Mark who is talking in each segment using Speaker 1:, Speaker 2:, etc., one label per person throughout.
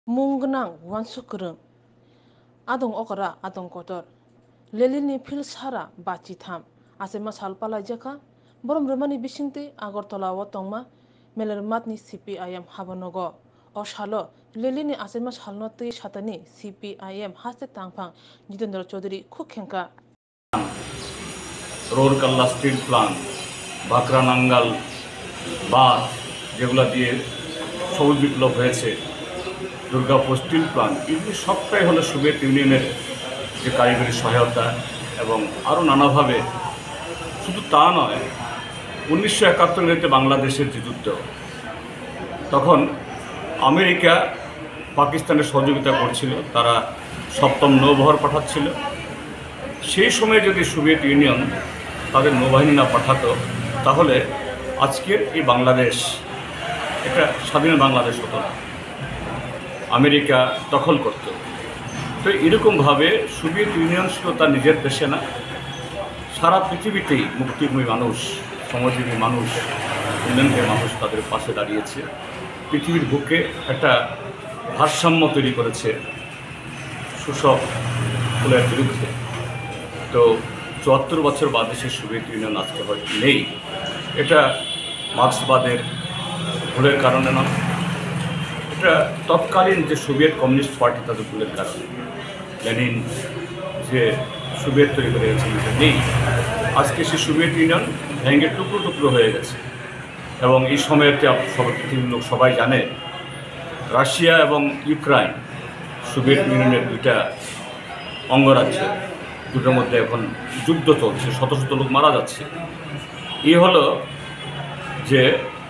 Speaker 1: Munggnang wansukrung adong okra adong kotor lelini phil sara bachi tham asema salpala jaka borom romani bisingte agortala watongma melermatni CPIM habonogo o shalo lelini asema salnoti satani CPIM haste tangphang Jitendra Chaudhary khukhenka
Speaker 2: Rourkela steel plant বাঁকড়া নাঙ্গাল বাঁধ যেগুলো দিয়ে সবুজ বিপ্লব হয়েছে, Durgapur still plant, এগুলি সবটাই হলো Soviet ইউনিয়নের যে কারিগরি সহায়তা এবং আরও নানাভাবে। শুধু তা নয়, 1971 বাংলাদেশের যে যুদ্ধ, তখন আমেরিকা পাকিস্তানের সহযোগিতা করছিল, তারা সপ্তম নৌবহর পাঠাচ্ছিল। সেই সময় যদি সোভিয়েত ইউনিয়ন তাদের নৌবাহিনী না পাঠাতো, তাহলে আজকের এই বাংলাদেশ একটা স্বাধীন বাংলাদেশ হতো না, আমেরিকা দখল করত। তো এরকমভাবে সোভিয়েত ইউনিয়ন ছিল তার নিজের দেশে না, সারা পৃথিবীতেই মুক্তিপ্রেমী মানুষ, শ্রমজীবী মানুষ, ইংল্যান্ডের মানুষ তাদের পাশে দাঁড়িয়েছে, পৃথিবীর বুকে একটা ভারসাম্য তৈরি করেছে শোষক ফুলের বিরুদ্ধে। তো ৭৪ বছর বাদে সেই সোভিয়েত ইউনিয়ন আজকে হয়তো নেই। এটা মার্ক্সবাদের ভুলের কারণে নয়, এটা তৎকালীন যে সোভিয়েত কমিউনিস্ট পার্টি তাদের ভুলের কারণে। লেনিন যে সোভিয়েত তৈরি করে গেছেন এটা নেই। আজকে সেই সোভিয়েত ইউনিয়ন ভেঙে টুকরো টুকরো হয়ে গেছে। এবং এই সময়তে সবাই পৃথিবীর লোক সবাই জানে, রাশিয়া এবং ইউক্রাইন সোভিয়েত ইউনিয়নের দুইটা অঙ্গরাজ্য, দুটোর মধ্যে এখন যুদ্ধ চলছে, শত শত লোক মারা যাচ্ছে। এই হলো যে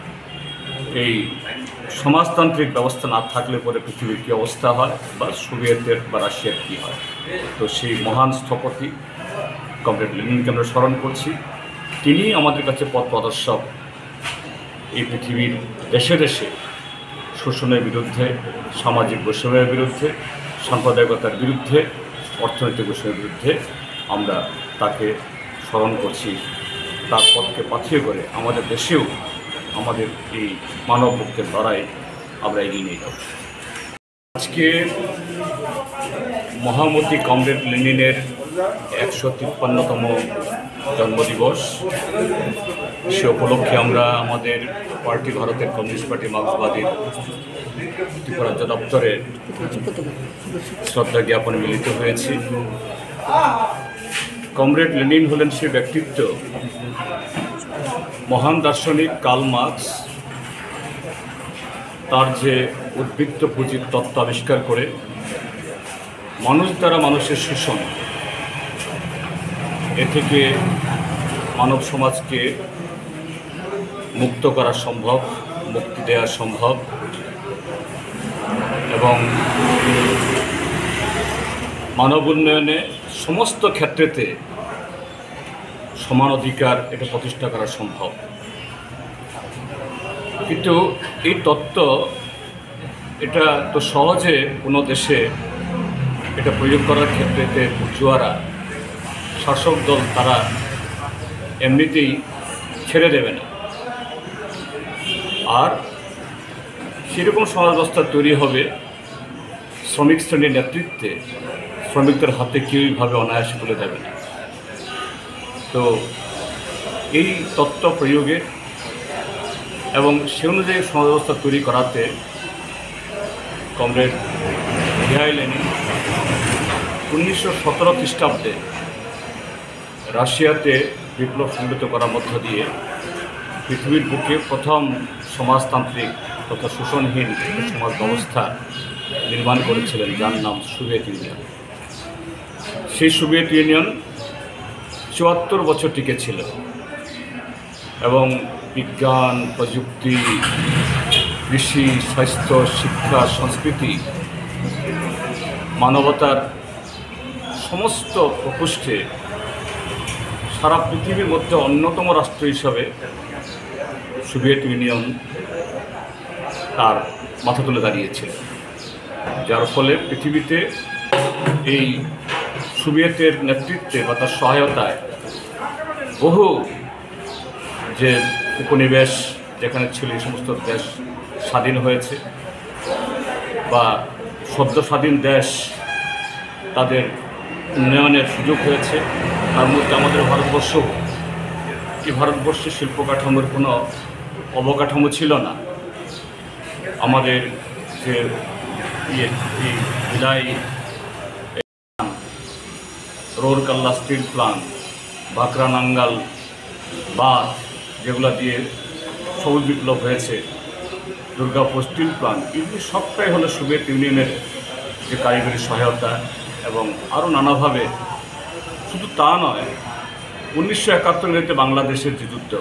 Speaker 2: এই সমাজতান্ত্রিক ব্যবস্থা না থাকলে পরে পৃথিবীর কী অবস্থা হয়, বা সোভিয়েতের বা রাশিয়ার কী হয়। তো সেই মহান স্থপতি কমরেড লেনিনকে আমরা স্মরণ করছি। তিনি আমাদের কাছে পথ প্রদর্শক। এই পৃথিবীর দেশে দেশে শোষণের বিরুদ্ধে, সামাজিক বৈষম্যের বিরুদ্ধে, সাম্প্রদায়িকতার বিরুদ্ধে, অর্থনৈতিক বৈষম্যের বিরুদ্ধে আমরা তাকে স্মরণ করছি। তার পথকে পাথিয়ে করে আমাদের দেশেও আমাদের এই মানব মুক্তির লড়াই আমরা এগিয়ে নিয়ে যাব। আজকে মহামতি কমরেড লেনিনের ১৫৩তম জন্মদিবস। সে উপলক্ষে আমরা আমাদের পার্টি, ভারতের কমিউনিস্ট পার্টি মার্ক্সবাদীর ত্রিপুরা রাজ্য দপ্তরে শ্রদ্ধা জ্ঞাপনে মিলিত হয়েছি। কমরেড লেনিন হলেন সে ব্যক্তিত্ব, মহান দার্শনিক কার্ল মার্কস তার যে উদ্বৃত্ত পুঁজির তত্ত্ব আবিষ্কার করে মানুষ দ্বারা মানুষের শোষণ, এ থেকে মানব সমাজকে মুক্ত করা সম্ভব, মুক্তি দেওয়া সম্ভব, এবং মানব উন্নয়নে সমস্ত ক্ষেত্রেতে সমান অধিকার এটা প্রতিষ্ঠা করা সম্ভব। কিন্তু এই তত্ত্ব এটা তো সহজে কোনো দেশে এটা প্রয়োগ করার ক্ষেত্রেতে জুয়ারা, শাসক দল তারা এমনিতেই ছেড়ে দেবে না। আর সেরকম সমাজ ব্যবস্থা তৈরি হবে শ্রমিক শ্রেণীর নেতৃত্বে, শ্রমিকদের হাতে কেউইভাবে অনায়াসে তুলে দেবে না। তো এই তত্ত্ব প্রয়োগে এবং সে অনুযায়ী সমাজ ব্যবস্থা তৈরি করাতে কমরেড মিহাইল লেনিন 1917 খ্রিস্টাব্দে রাশিয়াতে বিপ্লব সংগঠিত করার মধ্য দিয়ে পৃথিবীর বুকে প্রথম সমাজতান্ত্রিক তথা শোষণহীন সমাজ ব্যবস্থা নির্মাণ করেছিলেন, যার নাম সোভিয়েত ইউনিয়ন। সেই সোভিয়েত ইউনিয়ন ৭৪ বছর টিকে ছিল এবং বিজ্ঞান, প্রযুক্তি, কৃষি, স্বাস্থ্য, শিক্ষা, সংস্কৃতি, মানবতার সমস্ত প্রকোষ্ঠে সারা পৃথিবীর মধ্যে অন্যতম রাষ্ট্র হিসাবে সোভিয়েত ইউনিয়ন তার মাথা তুলে দাঁড়িয়েছিল, যার ফলে পৃথিবীতে এই সোভিয়েতের নেতৃত্বে বা তার সহায়তায় বহু যে উপনিবেশ যেখানে ছিল এই সমস্ত দেশ স্বাধীন হয়েছে, বা সদ্য স্বাধীন দেশ তাদের উন্নয়নের সুযোগ হয়েছে। তার মধ্যে আমাদের ভারতবর্ষ, এই ভারতবর্ষের শিল্প কাঠামোর কোনো অবকাঠামো ছিল না। আমাদের যে ভিলাই, রোরকাল্লা স্টিল প্লান্ট, বাকরা নাঙ্গাল বাঁধ, যেগুলো দিয়ে সবুজ বিপ্লব হয়েছে, দুর্গাপুর স্টিল প্লান্ট, এগুলি সবটাই হলো সোভিয়েত ইউনিয়নের যে কারিগরি সহায়তা এবং আরও নানাভাবে। শুধু তা নয়, 1971 বাংলাদেশের যে যুদ্ধ,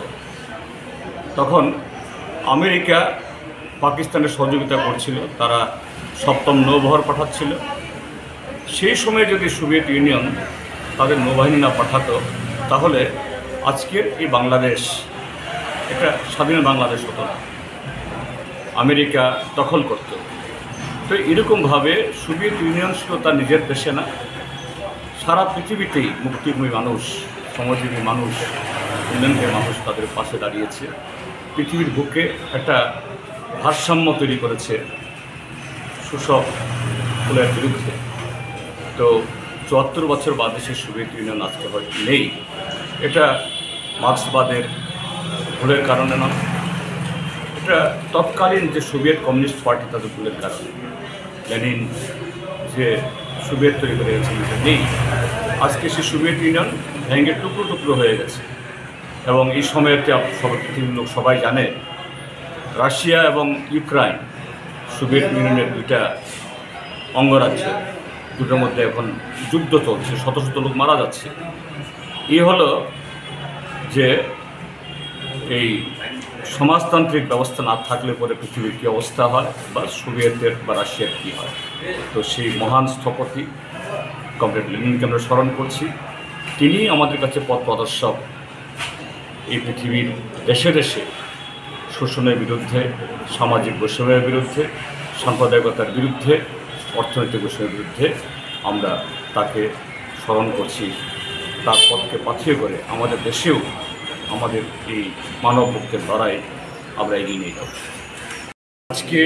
Speaker 2: তখন আমেরিকা পাকিস্তানের সহযোগিতা করছিল, তারা সপ্তম নৌবহর পাঠাচ্ছিল। সেই সময় যদি সোভিয়েত ইউনিয়ন তাদের নৌবাহিনী না পাঠাতো, তাহলে আজকের এই বাংলাদেশ একটা স্বাধীন বাংলাদেশ হতো না, আমেরিকা দখল করত। তো এরকমভাবে সোভিয়েত ইউনিয়ন শুধু তার নিজের দেশে না, সারা পৃথিবীতেই মুক্তিময়ী মানুষ, শ্রমজীবী মানুষ, উন্নয়নকারী মানুষ তাদের পাশে দাঁড়িয়েছে। পৃথিবীর বুকে একটা ভারসাম্য তৈরি করেছে শোষক কুলের বিরুদ্ধে। তো 74 বছর বাদে সেই সোভিয়েত ইউনিয়ন আজকে হয়তো নেই। এটা মার্ক্সবাদের ভুলের কারণে নয়, এটা তৎকালীন যে সোভিয়েত কমিউনিস্ট পার্টি তাদের ভুলের কারণে। লেনিন যে সোভিয়েত তৈরি করে গেছেন, এটা নেই। আজকে সেই সোভিয়েত ইউনিয়ন ভেঙে টুকরো টুকরো হয়ে গেছে। এবং এই সময়তে পৃথিবীর লোক সবাই জানে, রাশিয়া এবং ইউক্রাইন সোভিয়েত ইউনিয়নের দুইটা অঙ্গরাজ্য, দুটোর মধ্যে এখন যুদ্ধ চলছে, শত শত লোক মারা যাচ্ছে। এই হলো যে এই সমাজতান্ত্রিক ব্যবস্থা না থাকলে পরে পৃথিবীর কী অবস্থা হয়, বা সোভিয়েতের বা রাশিয়ার কী হয়। তো সেই মহান স্থপতি কমরেড লেনিনকে আমরা স্মরণ করছি। তিনি আমাদের কাছে পথ প্রদর্শক। এই পৃথিবীর দেশে দেশে শোষণের বিরুদ্ধে, সামাজিক বৈষম্যের বিরুদ্ধে, সাম্প্রদায়িকতার বিরুদ্ধে, অর্থনৈতিক বৈষম্যের বিরুদ্ধে আমরা তাকে স্মরণ করছি। তার পথকে পাথিয়ে করে আমাদের দেশেও আমাদের এই মানব মুক্তির লড়াই আমরা এগিয়ে নিয়ে যাব। আজকে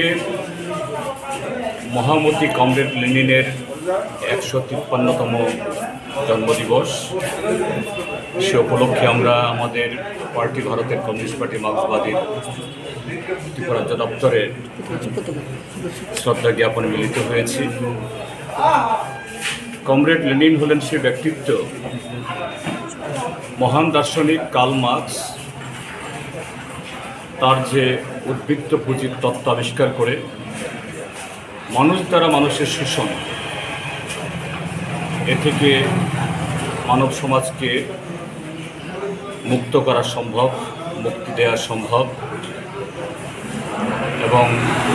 Speaker 2: মহামতি কমরেড লেনিনের 153তম জন্মদিবস। সে উপলক্ষে আমরা আমাদের পার্টি, ভারতের কমিউনিস্ট পার্টি মার্ক্সবাদীর ত্রিপুরাজ্য দপ্তরে শ্রদ্ধা জ্ঞাপনে মিলিত হয়েছি। কমরেড লেনিন হলেন সে ব্যক্তিত্ব, মহান দার্শনিক কার্ল মার্কস তার যে উদ্বৃত্ত পুঁজির তত্ত্ব আবিষ্কার করে মানুষ দ্বারা মানুষের শোষণ, এ থেকে মানব সমাজকে মুক্ত করা সম্ভব, মুক্তি দেওয়া সম্ভব, এবং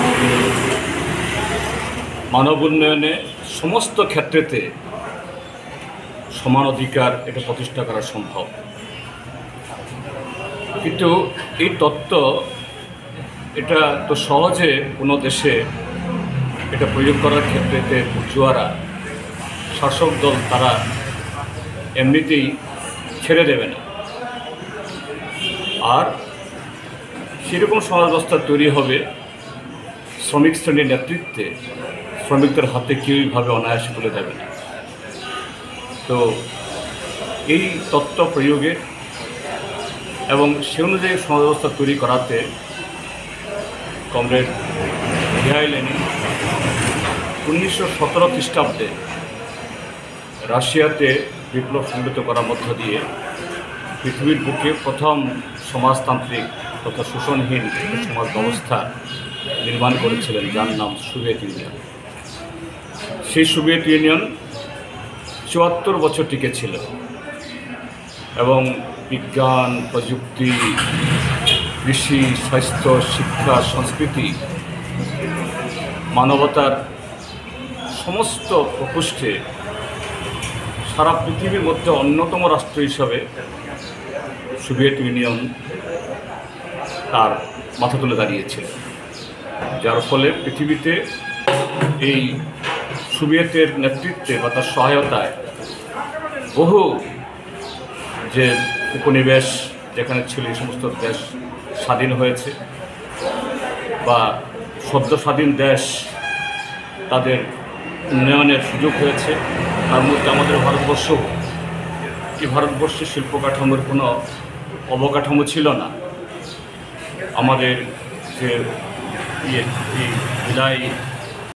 Speaker 2: মানব উন্নয়নে সমস্ত ক্ষেত্রেতে সমান অধিকার এটা প্রতিষ্ঠা করা সম্ভব। কিন্তু এই তত্ত্ব এটা তো সহজে কোনো দেশে এটা প্রয়োগ করার ক্ষেত্রেতে বুর্জোয়ারা, শাসক দল, তারা এমনিতেই ছেড়ে দেবে না। আর সেরকম সমাজ ব্যবস্থা তৈরি হবে শ্রমিক শ্রেণীর নেতৃত্বে, শ্রমিকদের হাতে কেউইভাবে অনায়াসে তুলে দেবে না। তো এই তত্ত্ব প্রয়োগে এবং সে অনুযায়ী সমাজ ব্যবস্থা তৈরি করাতে কমরেড ভিলাই লেনিন 1917 খ্রিস্টাব্দে রাশিয়াতে বিপ্লব সংগঠিত করার মধ্য দিয়ে পৃথিবীর বুকে প্রথম সমাজতান্ত্রিক তথা শোষণহীন সমাজ ব্যবস্থা নির্মাণ করেছিলেন, যার নাম সোভিয়েত ইউনিয়ন। সেই সোভিয়েত ইউনিয়ন 74 বছর টিকেছিল এবং বিজ্ঞান, প্রযুক্তি, কৃষি, স্বাস্থ্য, শিক্ষা, সংস্কৃতি, মানবতার সমস্ত প্রকোষ্ঠে সারা পৃথিবীর মধ্যে অন্যতম রাষ্ট্র হিসাবে সোভিয়েত ইউনিয়ন তার মাথা তুলে দাঁড়িয়েছিল, যার ফলে পৃথিবীতে এই সোভিয়েতের নেতৃত্বে বা তার সহায়তায় বহু যে উপনিবেশ যেখানে ছিল এই সমস্ত দেশ স্বাধীন হয়েছে, বা সদ্য স্বাধীন দেশ তাদের উন্নয়নের সুযোগ হয়েছে। তার মধ্যে আমাদের ভারতবর্ষ, এই ভারতবর্ষের শিল্প কাঠামোর কোনো অবকাঠামো ছিল না। আমাদের যে বিলাই